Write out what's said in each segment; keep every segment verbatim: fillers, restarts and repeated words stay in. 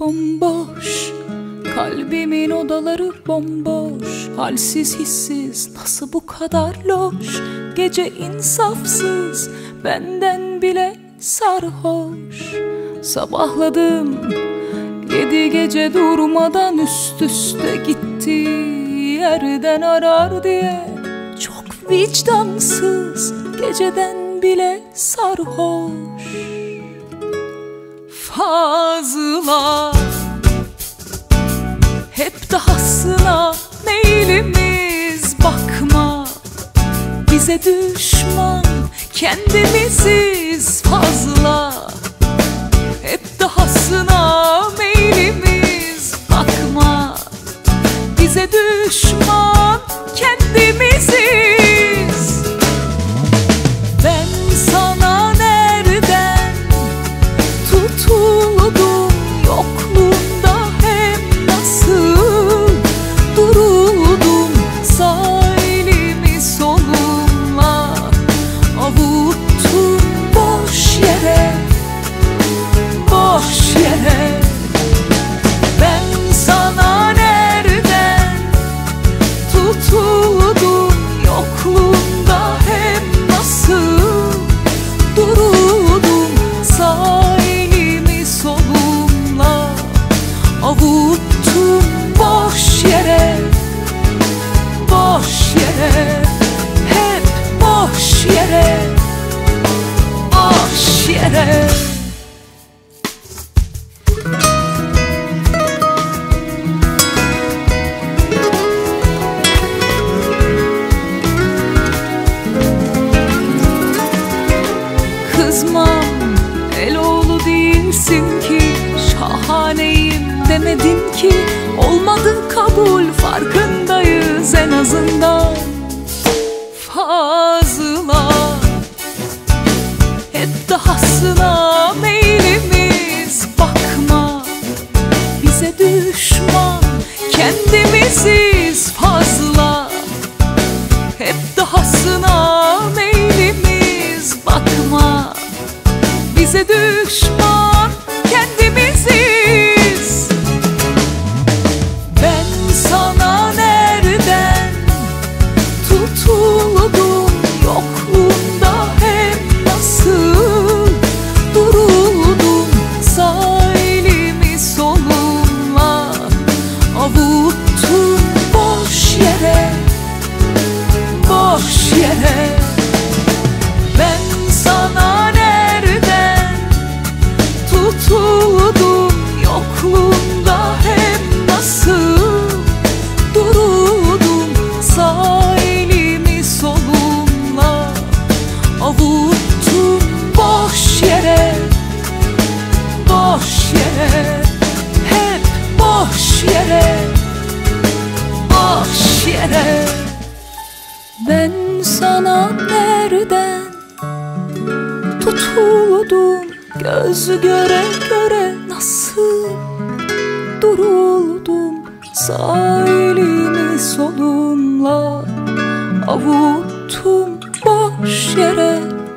bomboş, kalbimin odaları bomboş. Halsiz hissiz nasıl bu kadar loş, gece insafsız benden bile sarhoş. Sabahladım yedi gece durmadan, üst üste gitti yerden arar diye. Çok vicdansız geceden bile sarhoş. Fazla hep dahasına meylimiz, bakma bize düşman kendimiziz. Fazla hep dahasına meylimiz, bakma bize düşman kendimiziz. Ben sana nereden tutuldum, yokluğunda hem nasıl duruldum. Sağ elimi solumla avuttum boş yere, boş yere. Ben sana nereden tutuldum, yokluğunda hem nasıl duruldum. Sağ elimi solumla avuttum boş yere, boş yere. Hep boş yere, boş yere. Kızmam, Eloğlu değilsin ki, şahaneyim demedim ki. Olmadı kabul, farkındayız en azından. Fazla hep dahasına meylimiz, bakma bize düşman kendimiziz. Fazla hep dahasına meylimiz, bakma bize düşman kendimiziz. Ben sana nereden tutuldum, yokluğunda hem nasıl duruldum. Sağ elimi solumla avuttum boş yere, boş yere. Ben sana nereden tutuldum, yokluğunda hem nasıl duruldum. Sağ elimi solumla avuttum boş yere, boş yere. Hep boş yere, boş yere. Ben sana nereden tutuldum, göz göre göre nasıl duruldum. Sağ elimi solumla avuttum boş yere,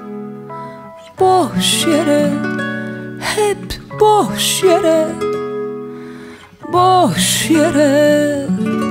boş yere. Hep boş yere, boş yere.